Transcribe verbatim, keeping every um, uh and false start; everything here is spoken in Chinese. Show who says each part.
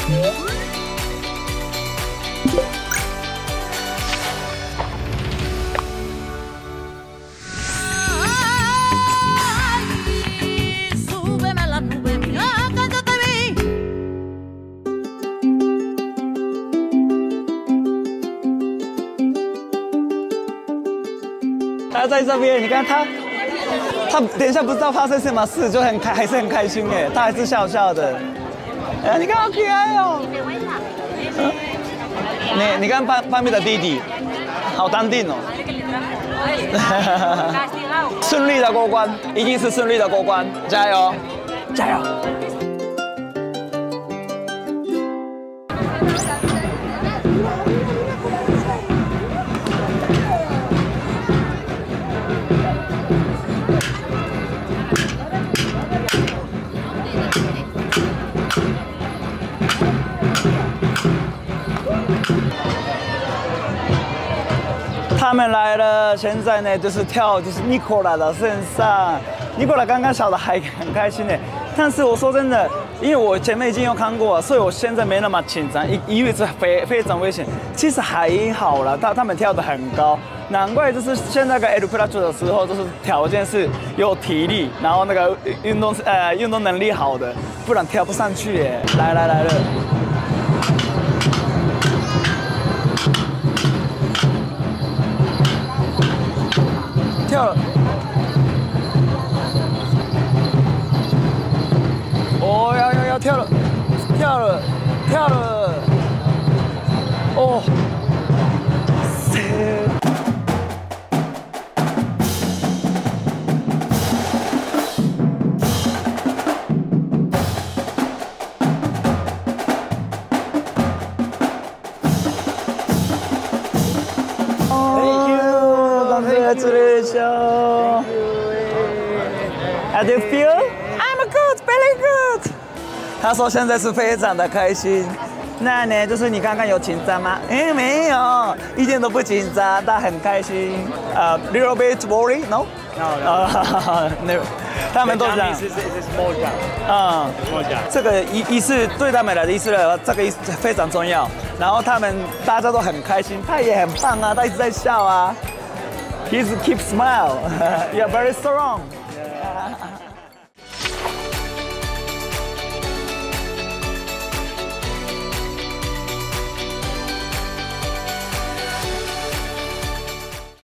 Speaker 1: 他在这边，你看他，他等一下不知道发生什么事，就很开，还是很开心哎，他还是笑笑的。哎，你看好可爱哦。嗯、你你看班班比的弟弟，好淡定哦。顺利的过关，一定是顺利的过关，加油，加油！他们来了，现在呢就是跳，就是尼古拉的身上。尼古拉刚刚笑得还很开心呢，但是我说真的，因为我前面已经有看过，所以我现在没那么紧张，以以为是非非常危险。其实还好啦，他他们跳得很高，难怪就是现在跟 El Plato 的时候，就是条件是有体力，然后那个运动呃运动能力好的，不然跳不上去耶。来来来了。跳了，哦，要要要跳了，跳了，跳了，哦，塞。Congratulations! How do you feel? I'm good, very good. 他说现在是非常的开心。那呢，就是你刚刚有紧张吗？哎，没有，一点都不紧张，他很开心。呃、uh, ，little bit worry, no?
Speaker 2: No, no.
Speaker 1: Uh, no. 他们都这样。嗯，这个仪仪式对他们来的仪式来说，这个仪式非常重要。然后他们大家都很开心，他也很棒啊，他一直在笑啊。He's keep smile. You're very strong. Yeah.